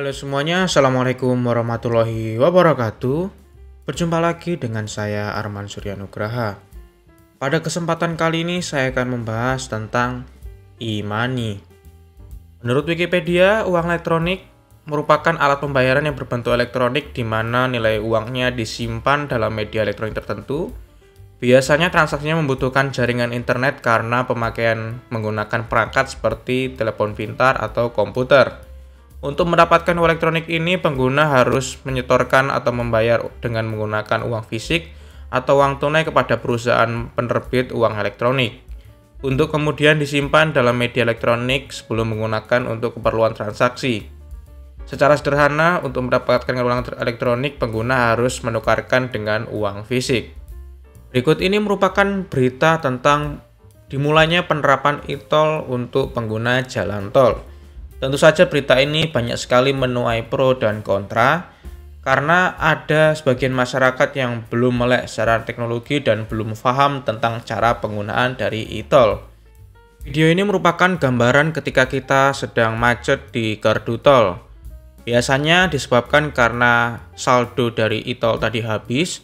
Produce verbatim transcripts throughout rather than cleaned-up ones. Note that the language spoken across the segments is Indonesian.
Halo semuanya, Assalamualaikum warahmatullahi wabarakatuh. Berjumpa lagi dengan saya Arman Surya Nugraha. Pada kesempatan kali ini saya akan membahas tentang e-money. Menurut Wikipedia, uang elektronik merupakan alat pembayaran yang berbentuk elektronik di mana nilai uangnya disimpan dalam media elektronik tertentu. Biasanya transaksinya membutuhkan jaringan internet karena pemakaian menggunakan perangkat seperti telepon pintar atau komputer. Untuk mendapatkan uang elektronik ini, pengguna harus menyetorkan atau membayar dengan menggunakan uang fisik atau uang tunai kepada perusahaan penerbit uang elektronik, untuk kemudian disimpan dalam media elektronik sebelum menggunakan untuk keperluan transaksi. Secara sederhana, untuk mendapatkan uang elektronik, pengguna harus menukarkan dengan uang fisik. Berikut ini merupakan berita tentang dimulainya penerapan e-tol untuk pengguna jalan tol. Tentu saja berita ini banyak sekali menuai pro dan kontra, karena ada sebagian masyarakat yang belum melek secara teknologi dan belum paham tentang cara penggunaan dari e-tol. Video ini merupakan gambaran ketika kita sedang macet di gardu tol. Biasanya disebabkan karena saldo dari e-tol tadi habis,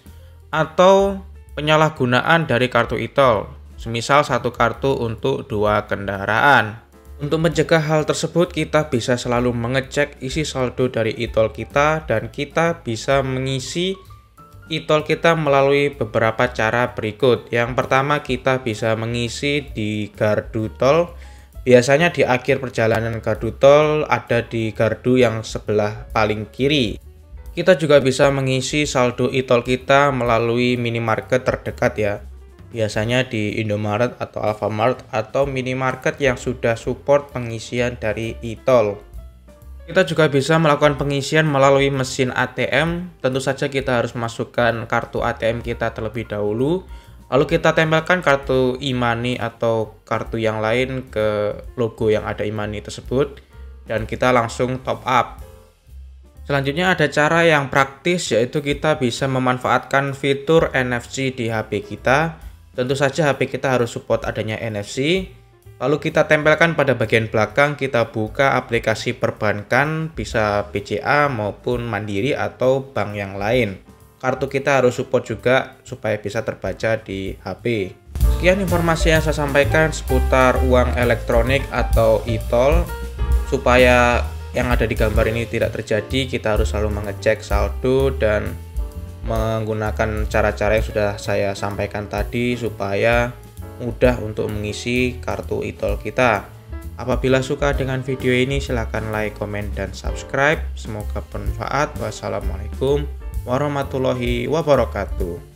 atau penyalahgunaan dari kartu e-tol, semisal satu kartu untuk dua kendaraan. Untuk mencegah hal tersebut, kita bisa selalu mengecek isi saldo dari e-tol kita, dan kita bisa mengisi e-tol kita melalui beberapa cara berikut. Yang pertama, kita bisa mengisi di gardu tol. Biasanya di akhir perjalanan gardu tol, ada di gardu yang sebelah paling kiri. Kita juga bisa mengisi saldo e-tol kita melalui minimarket terdekat ya. Biasanya di Indomaret atau Alfamart atau minimarket yang sudah support pengisian dari e-tol. Kita juga bisa melakukan pengisian melalui mesin A T M. Tentu saja kita harus masukkan kartu A T M kita terlebih dahulu, lalu kita tempelkan kartu e-money atau kartu yang lain ke logo yang ada e-money tersebut, dan kita langsung top up. Selanjutnya ada cara yang praktis, yaitu kita bisa memanfaatkan fitur N F C di H P kita. Tentu saja H P kita harus support adanya N F C, lalu kita tempelkan pada bagian belakang, kita buka aplikasi perbankan, bisa B C A maupun Mandiri atau bank yang lain. Kartu kita harus support juga supaya bisa terbaca di H P. Sekian informasi yang saya sampaikan seputar uang elektronik atau e-tol. Supaya yang ada di gambar ini tidak terjadi, kita harus selalu mengecek saldo dan menggunakan cara-cara yang sudah saya sampaikan tadi supaya mudah untuk mengisi kartu e-tol kita. Apabila suka dengan video ini, silahkan like, komen, dan subscribe. Semoga bermanfaat. Wassalamualaikum warahmatullahi wabarakatuh.